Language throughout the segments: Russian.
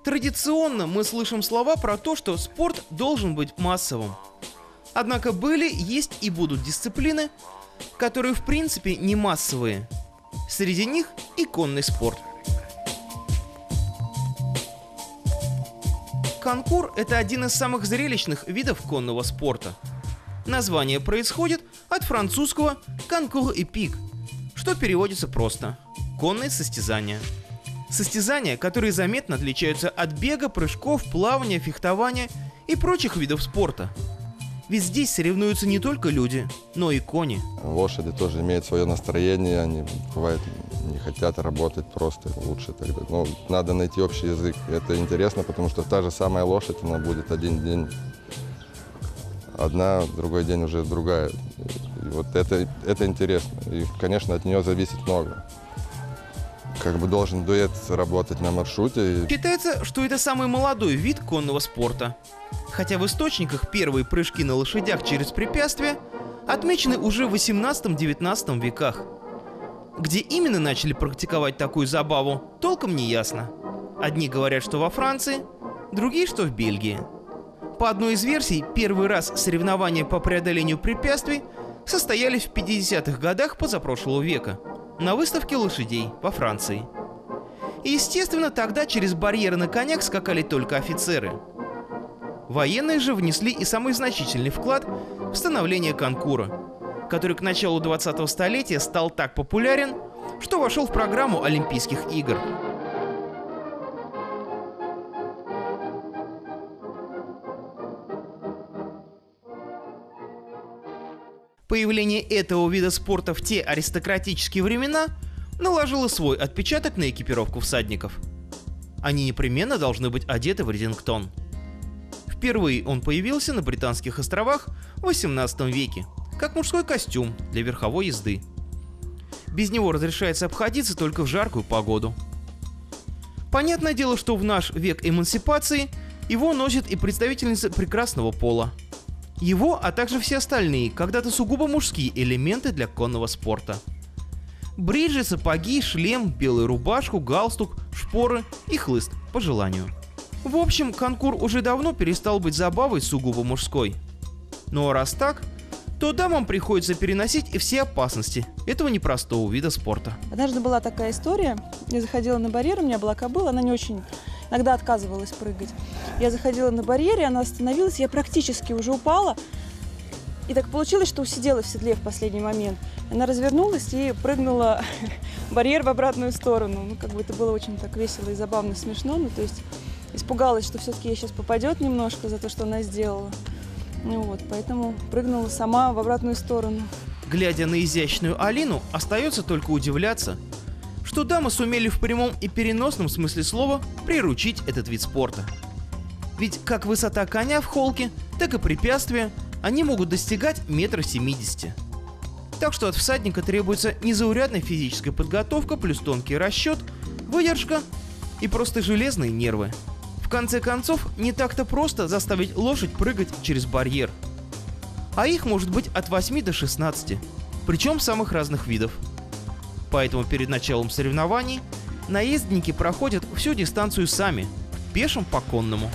Традиционно мы слышим слова про то, что спорт должен быть массовым. Однако были, есть и будут дисциплины, которые в принципе не массовые. Среди них и конный спорт. Конкур – это один из самых зрелищных видов конного спорта. Название происходит от французского «concours épique», что переводится просто «конные состязания». Состязания, которые заметно отличаются от бега, прыжков, плавания, фехтования и прочих видов спорта. Ведь здесь соревнуются не только люди, но и кони. Лошади тоже имеют свое настроение, они, бывает, не хотят работать просто лучше тогда. Но надо найти общий язык. Это интересно, потому что та же самая лошадь, она будет один день одна, другой день уже другая. И вот это интересно. И, конечно, от нее зависит много. Как бы должен дуэт работать на маршруте. Считается, что это самый молодой вид конного спорта. Хотя в источниках первые прыжки на лошадях через препятствия отмечены уже в 18-19 веках. Где именно начали практиковать такую забаву, толком не ясно. Одни говорят, что во Франции, другие, что в Бельгии. По одной из версий, первый раз соревнования по преодолению препятствий состоялись в 50-х годах позапрошлого века на выставке лошадей во Франции. И, естественно, тогда через барьеры на конях скакали только офицеры. Военные же внесли и самый значительный вклад в становление конкура, который к началу 20-го столетия стал так популярен, что вошел в программу Олимпийских игр. Появление этого вида спорта в те аристократические времена наложило свой отпечаток на экипировку всадников. Они непременно должны быть одеты в редингтон. Впервые он появился на Британских островах в 18 веке, как мужской костюм для верховой езды. Без него разрешается обходиться только в жаркую погоду. Понятное дело, что в наш век эмансипации его носит и представительницы прекрасного пола. Его, а также все остальные, когда-то сугубо мужские элементы для конного спорта. Бриджи, сапоги, шлем, белую рубашку, галстук, шпоры и хлыст по желанию. В общем, конкур уже давно перестал быть забавой сугубо мужской. Ну а раз так, то дамам приходится переносить и все опасности этого непростого вида спорта. Однажды была такая история. Я заходила на барьер, у меня была кобыла, она не очень иногда отказывалась прыгать. Я заходила на барьере, она остановилась, я практически уже упала. И так получилось, что усидела в седле в последний момент. Она развернулась и прыгнула барьер в обратную сторону. Ну, как бы это было очень так весело и забавно, смешно. Ну, то есть испугалась, что все-таки ей сейчас попадет немножко за то, что она сделала. Ну вот, поэтому прыгнула сама в обратную сторону. Глядя на изящную Алину, остается только удивляться, что дамы сумели в прямом и переносном смысле слова приручить этот вид спорта. Ведь как высота коня в холке, так и препятствия они могут достигать 1,70 м. Так что от всадника требуется незаурядная физическая подготовка плюс тонкий расчет, выдержка и просто железные нервы. В конце концов, не так-то просто заставить лошадь прыгать через барьер. А их может быть от 8 до 16, причем самых разных видов. Поэтому перед началом соревнований наездники проходят всю дистанцию сами, пешим по конному.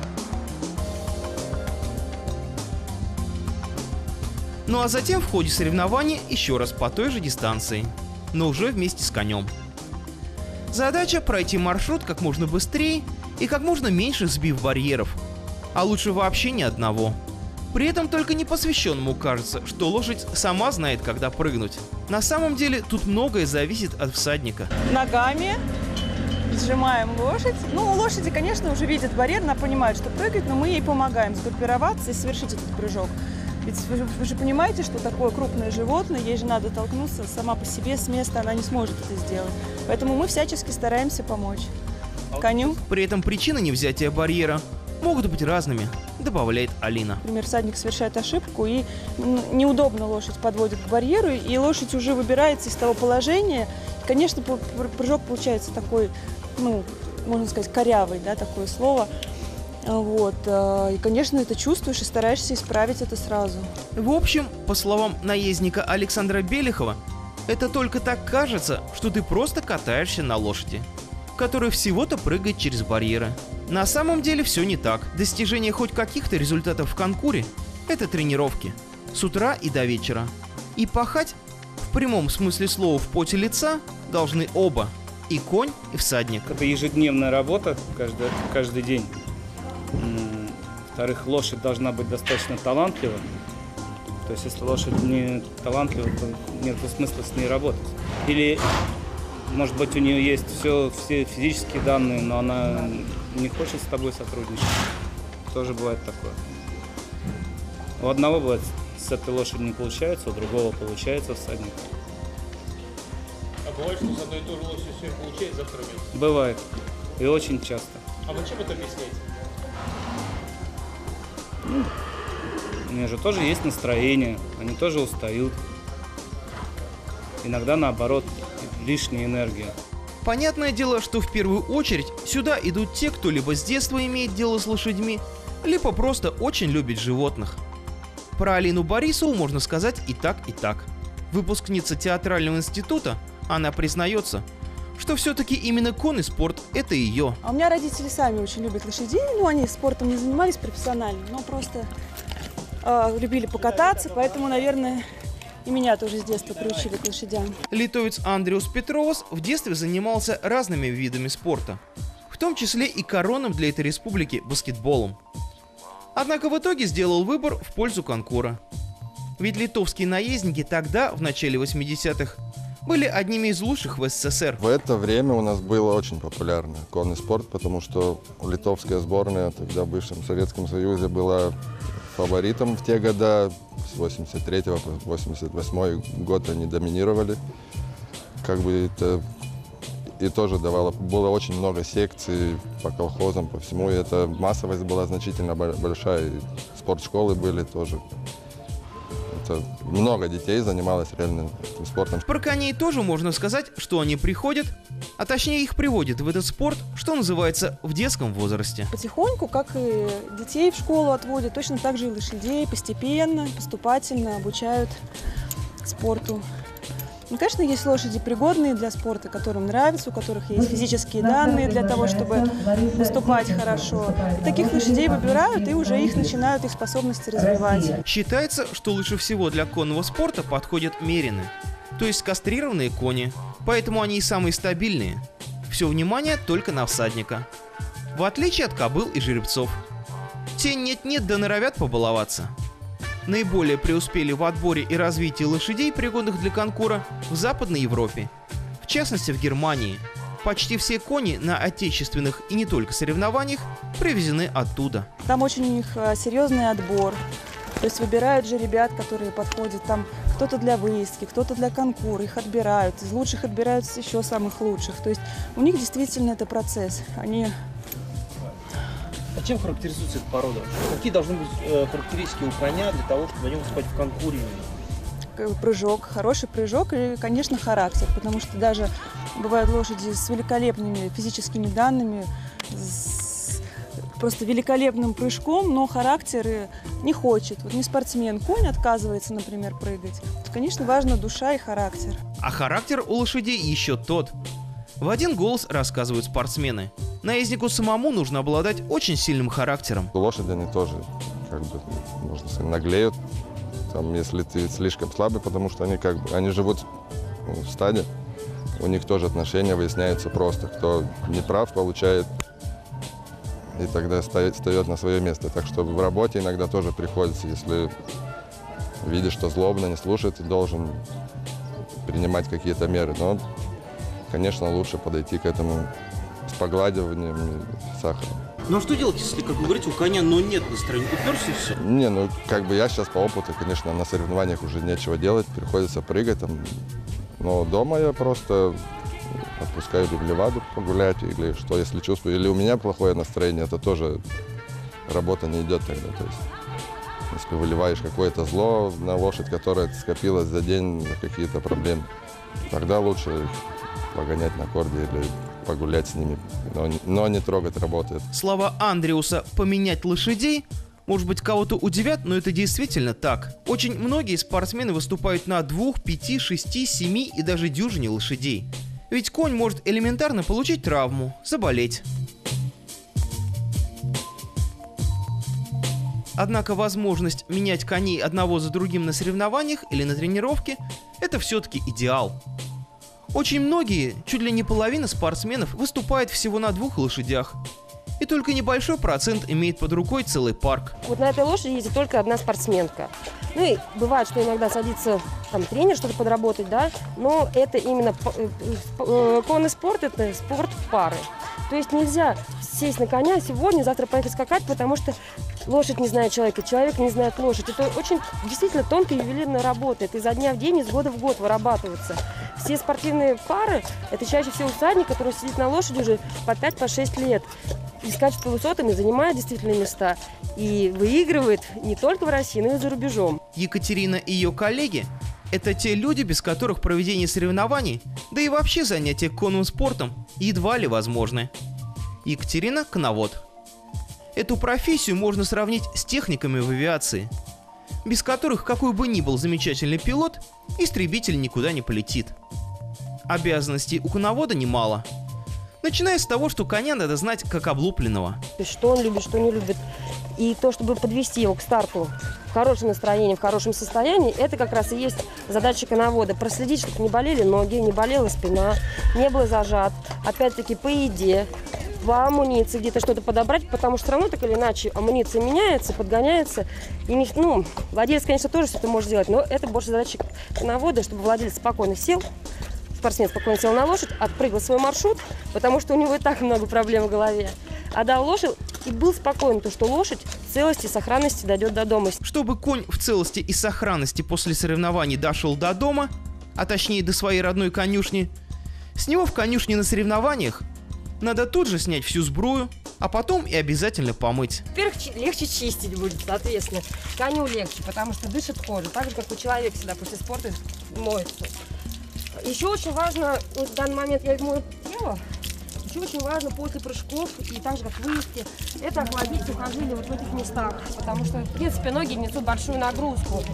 Ну а затем в ходе соревнований еще раз по той же дистанции, но уже вместе с конем. Задача – пройти маршрут как можно быстрее и как можно меньше сбив барьеров, а лучше вообще ни одного. При этом только непосвященному кажется, что лошадь сама знает, когда прыгнуть. На самом деле тут многое зависит от всадника. Ногами сжимаем лошадь. Ну, у лошади, конечно, уже видит барьер, она понимает, что прыгать, но мы ей помогаем сгруппироваться и совершить этот прыжок. Ведь вы же понимаете, что такое крупное животное, ей же надо толкнуться сама по себе с места, она не сможет это сделать. Поэтому мы всячески стараемся помочь коню. При этом причины невзятия барьера могут быть разными, добавляет Алина. Например, всадник совершает ошибку, и неудобно лошадь подводит к барьеру, и лошадь уже выбирается из того положения. Конечно, прыжок получается такой, ну, можно сказать, корявый, да, такое слово. Вот. И, конечно, это чувствуешь и стараешься исправить это сразу. В общем, по словам наездника Александра Белихова, это только так кажется, что ты просто катаешься на лошади, которая всего-то прыгает через барьеры. На самом деле все не так. Достижение хоть каких-то результатов в конкуре – это тренировки. С утра и до вечера. И пахать, в прямом смысле слова в поте лица, должны оба – и конь, и всадник. Это ежедневная работа каждый день. Во-вторых, лошадь должна быть достаточно талантлива. То есть, если лошадь не талантлива, то нет смысла с ней работать. Или, может быть, у нее есть все физические данные, но она не хочет с тобой сотрудничать. Тоже бывает такое. У одного бывает с этой лошадью не получается, у другого получается всадник. А бывает, что с одной и той же лошадью сегодня получается, завтра нет? Бывает. И очень часто. А вы чем это объясняете? У них же тоже есть настроение, они тоже устают. Иногда наоборот, лишняя энергия. Понятное дело, что в первую очередь сюда идут те, кто либо с детства имеет дело с лошадьми, либо просто очень любит животных. Про Алину Борисову можно сказать и так, и так. Выпускница театрального института, она признается, что все-таки именно конный спорт – это ее. А у меня родители сами очень любят лошадей. Ну, они спортом не занимались профессионально, но просто любили покататься, поэтому, наверное, и меня тоже с детства приучили к лошадям. Литовец Андриус Петровас в детстве занимался разными видами спорта, в том числе и коронным для этой республики баскетболом. Однако в итоге сделал выбор в пользу конкура. Ведь литовские наездники тогда, в начале 80-х, были одними из лучших в СССР. В это время у нас было очень популярный конный спорт, потому что литовская сборная тогда в бывшем Советском Союзе была фаворитом в те года. С 83 по 88 год они доминировали. Как бы это и тоже было очень много секций по колхозам, по всему. И эта массовость была значительно большая. И спортшколы были тоже. Это много детей занималось реально этим спортом. Про коней тоже можно сказать, что они приходят, а точнее их приводят в этот спорт, что называется, в детском возрасте. Потихоньку, как и детей в школу отводят, точно так же и лошадей постепенно, поступательно обучают спорту. Ну, конечно, есть лошади пригодные для спорта, которым нравится, у которых есть физические данные для того, чтобы выступать хорошо. И таких лошадей выбирают и уже начинают их способности развивать. Считается, что лучше всего для конного спорта подходят мерины, то есть кастрированные кони, поэтому они и самые стабильные. Все внимание только на всадника. В отличие от кобыл и жеребцов. Те нет-нет да норовят побаловаться. Наиболее преуспели в отборе и развитии лошадей, пригодных для конкура, в Западной Европе. В частности, в Германии. Почти все кони на отечественных и не только соревнованиях привезены оттуда. Там очень у них серьезный отбор. То есть выбирают же ребят, которые подходят. Там кто-то для выездки, кто-то для конкура. Их отбирают. Из лучших отбирают еще самых лучших. То есть у них действительно это процесс. А чем характеризуется эта порода? Какие должны быть характеристики у коня для того, чтобы на нем выступать в конкуре? Прыжок, хороший прыжок и, конечно, характер, потому что даже бывают лошади с великолепными физическими данными, с просто великолепным прыжком, но характер не хочет. Вот не спортсмен, конь отказывается, например, прыгать. Конечно, важна душа и характер. А характер у лошадей еще тот. В один голос рассказывают спортсмены. Наезднику самому нужно обладать очень сильным характером. Лошади, они тоже, можно сказать, наглеют. Там, если ты слишком слабый, потому что они живут в стаде, у них тоже отношения выясняются просто. Кто не прав, получает, и тогда встает на свое место. Так что в работе иногда тоже приходится, если видишь, что злобно, не слушает, ты должен принимать какие-то меры. Но, конечно, лучше подойти к этому с погладиванием сахаром. Ну а что делать, если, как вы говорите, у коня нет настроения? Уперся и все? Не, я сейчас по опыту, конечно, на соревнованиях уже нечего делать, приходится прыгать там. Но дома я просто отпускаю леваду погулять или что, если чувствую. Или у меня плохое настроение, то тоже работа не идет тогда. То есть, если выливаешь какое-то зло на лошадь, которая скопилась за день на какие-то проблемы, тогда лучше их погонять на корде или погулять с ними, но не трогать работает. Слова Андриуса «поменять лошадей» может быть кого-то удивят, но это действительно так. Очень многие спортсмены выступают на 2, 5, 6, 7 и даже дюжине лошадей. Ведь конь может элементарно получить травму, заболеть. Однако возможность менять коней одного за другим на соревнованиях или на тренировке – это все-таки идеал. Очень многие, чуть ли не половина спортсменов, выступает всего на 2 лошадях. И только небольшой процент имеет под рукой целый парк. Вот на этой лошади ездит только одна спортсменка. Ну и бывает, что иногда садится там тренер, что-то подработать, да, но это именно конный спорт, это спорт в пары. То есть нельзя сесть на коня сегодня, завтра поехать скакать, потому что лошадь не знает человека, человек не знает лошадь. Это очень действительно тонкая ювелирная работа. Это изо дня в день, из года в год вырабатывается. Все спортивные пары – это чаще всего всадник, который сидит на лошади уже по 5-6 лет. И скачет по высотам, и занимает действительно места. И выигрывает не только в России, но и за рубежом. Екатерина и ее коллеги – это те люди, без которых проведение соревнований, да и вообще занятия конным спортом едва ли возможны. Екатерина – коновод. Эту профессию можно сравнить с техниками в авиации, без которых какой бы ни был замечательный пилот, истребитель никуда не полетит. Обязанностей у коновода немало. Начиная с того, что коня надо знать как облупленного. Что он любит, что не любит. И то, чтобы подвести его к старту в хорошем настроении, в хорошем состоянии, это как раз и есть задача коновода. Проследить, чтобы не болели ноги, не болела спина, не был зажат. Опять-таки по еде, по амуниции где-то что-то подобрать, потому что все равно так или иначе амуниция меняется, подгоняется. И владелец, конечно, тоже все это может делать, но это больше задача коновода, чтобы владелец спокойно сел, спортсмен спокойно сел на лошадь, отпрыгал свой маршрут, потому что у него и так много проблем в голове. Отдал лошадь и был спокоен, то, что лошадь в целости и сохранности дойдет до дома. Чтобы конь в целости и сохранности после соревнований дошел до дома, а точнее до своей родной конюшни, с него в конюшне на соревнованиях надо тут же снять всю сбрую, а потом и обязательно помыть. Во-первых, легче чистить будет, соответственно. Коню легче, потому что дышит кожа, так же, как у человека всегда после спорта моется. Еще очень важно, вот в данный момент я мою тело, еще очень важно после прыжков, и так же, как выездки, это охладить сухожилия вот в этих местах, потому что, в принципе, ноги несут большую нагрузку.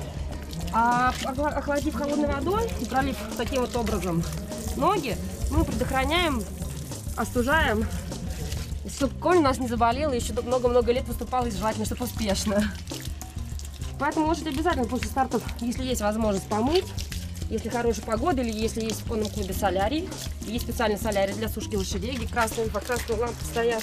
А охладив холодной водой и пролив таким вот образом ноги, мы предохраняем, остужаем, чтобы конь у нас не заболел и еще много-много лет выступал, и желательно, чтобы успешно. Поэтому лошадь обязательно после стартов, если есть возможность, помыть. Если хорошая погода или если есть в конном клубе солярий. Есть специальный солярий для сушки лошадей, где красные лампы стоят.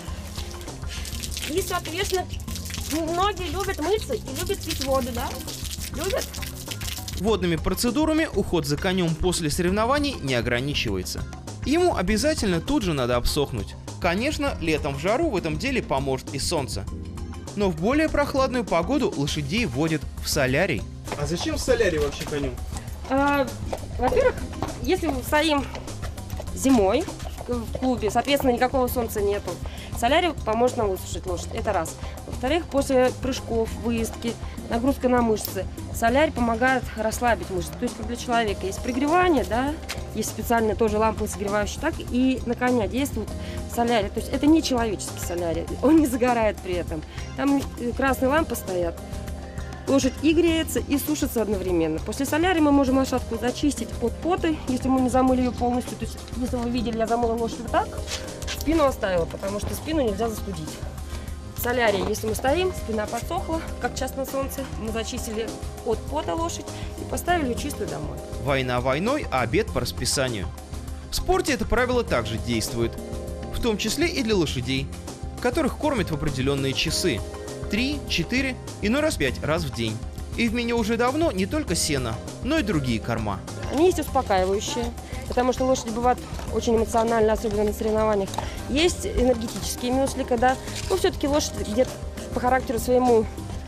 И, соответственно, многие любят мыться и любят пить воду, да? Любят? Водными процедурами уход за конем после соревнований не ограничивается. Ему обязательно тут же надо обсохнуть. Конечно, летом в жару в этом деле поможет и солнце. Но в более прохладную погоду лошадей водят в солярий. А зачем солярий вообще коню? Во-первых, если мы стоим зимой в клубе, соответственно, никакого солнца нету, солярий поможет нам высушить лошадь, это раз. Во-вторых, после прыжков, выездки, нагрузка на мышцы, солярий помогает расслабить мышцы. То есть, как для человека есть пригревание, да, есть специальные тоже лампы согревающие, так и на коня действует солярий. То есть это не человеческий солярий, он не загорает при этом. Там красные лампы стоят. Лошадь и греется, и сушится одновременно. После солярия мы можем лошадку зачистить от пота, если мы не замыли ее полностью. То есть, если вы видели, я замыла лошадь вот так, спину оставила, потому что спину нельзя застудить. Солярий, если мы стоим, спина подсохла, как часто на солнце, мы зачистили от пота лошадь и поставили ее чистую домой. Война войной, а обед по расписанию. В спорте это правило также действует, в том числе и для лошадей, которых кормят в определенные часы. 3, 4, иной раз 5 раз в день. И в меню уже давно не только сено, но и другие корма. Они есть успокаивающие, потому что лошади бывают очень эмоциональны, особенно на соревнованиях. Есть энергетические мюсли, когда, все-таки лошадь где-то по характеру своему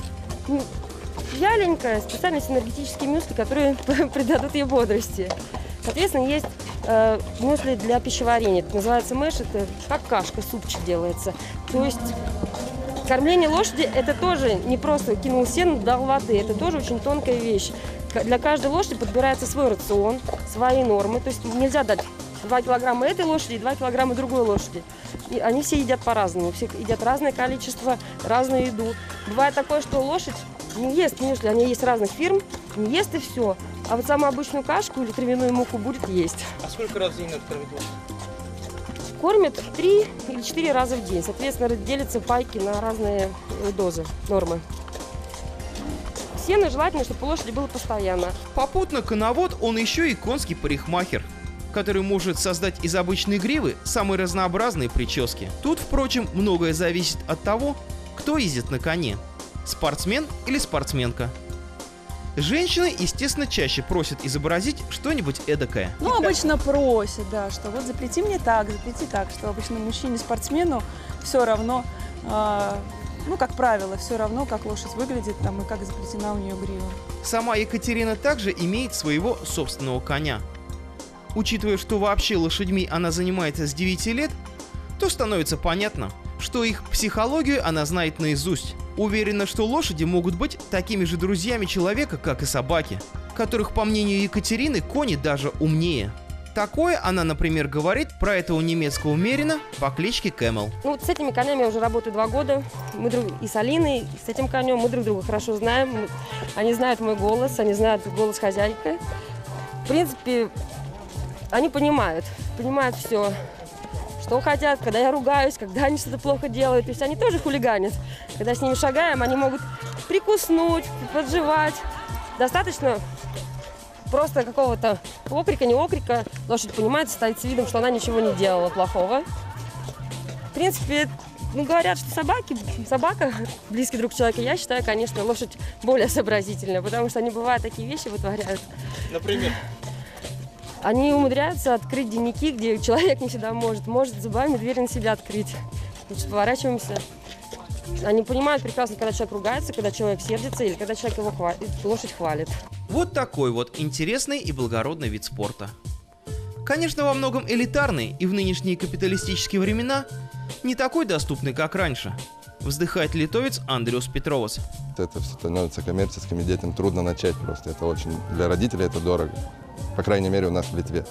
вяленькая, специально есть энергетические мюсли, которые придадут ей бодрости. Соответственно, есть мюсли для пищеварения. Это называется мэш, это как кашка, супчик делается. То есть кормление лошади – это тоже не просто кинул сено, дал воды, это тоже очень тонкая вещь. Для каждой лошади подбирается свой рацион, свои нормы. То есть нельзя дать 2 килограмма этой лошади и 2 килограмма другой лошади. И они все едят по-разному, все едят разное количество, разную еду. Бывает такое, что лошадь не ест мюсли, они есть разных фирм, не ест и все. А вот самую обычную кашку или травяную муку будет есть. А сколько раз в день надо кормить лошадь? Кормят 3 или 4 раза в день. Соответственно, делятся пайки на разные дозы, нормы. Сено желательно, чтобы у лошади было постоянно. Попутно коновод, он еще и конский парикмахер, который может создать из обычной гривы самые разнообразные прически. Тут, впрочем, многое зависит от того, кто ездит на коне – спортсмен или спортсменка. Женщины, естественно, чаще просят изобразить что-нибудь эдакое. Ну, обычно просят, да, что вот запрети мне так, запрети так, что обычно мужчине-спортсмену все равно, ну, как правило, все равно, как лошадь выглядит там и как заплетена у нее грива. Сама Екатерина также имеет своего собственного коня. Учитывая, что вообще лошадьми она занимается с 9 лет, то становится понятно, что их психологию она знает наизусть. Уверена, что лошади могут быть такими же друзьями человека, как и собаки, которых, по мнению Екатерины, кони даже умнее. Такое она, например, говорит про этого немецкого мерина по кличке Кэмел. Ну, вот с этими конями я уже работаю 2 года. И с Алиной, и с этим конем мы друг друга хорошо знаем. Они знают мой голос, они знают голос хозяйки. В принципе, они понимают все, что хотят, когда я ругаюсь, когда они что-то плохо делают. То есть они тоже хулиганят. Когда с ними шагаем, они могут прикуснуть, подживать. Достаточно просто какого-то окрика, не окрика. Лошадь понимает, стоит с видом, что она ничего не делала плохого. В принципе, ну, говорят, что собака близкий друг человека. Я считаю, конечно, лошадь более сообразительная, потому что они, бывают, такие вещи вытворяют. Например? Они умудряются открыть денники, где человек не всегда может зубами дверь на себя открыть. Значит, поворачиваемся. Они понимают прекрасно, когда человек ругается, когда человек сердится или когда человек лошадь хвалит. Вот такой вот интересный и благородный вид спорта. Конечно, во многом элитарный и в нынешние капиталистические времена не такой доступный, как раньше. Вздыхает литовец Андриус Петровас. Это все становится коммерческим, и детям трудно начать просто. Это очень, для родителей это дорого. По крайней мере, у нас в Литве.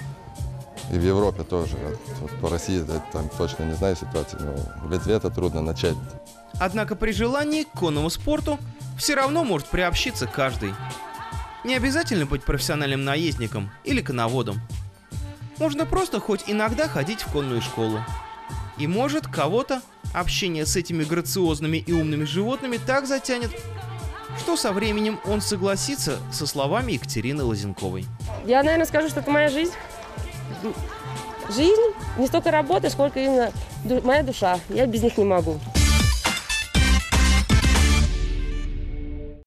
И в Европе тоже. Вот по России там точно не знаю ситуации, но в Литве это трудно начать. Однако при желании к конному спорту все равно может приобщиться каждый. Не обязательно быть профессиональным наездником или коноводом. Можно просто хоть иногда ходить в конную школу. И может кого-то общение с этими грациозными и умными животными так затянет, что со временем он согласится со словами Екатерины Лозенковой. Я, наверное, скажу, что это моя жизнь. Жизнь, не столько работа, сколько именно моя душа. Я без них не могу.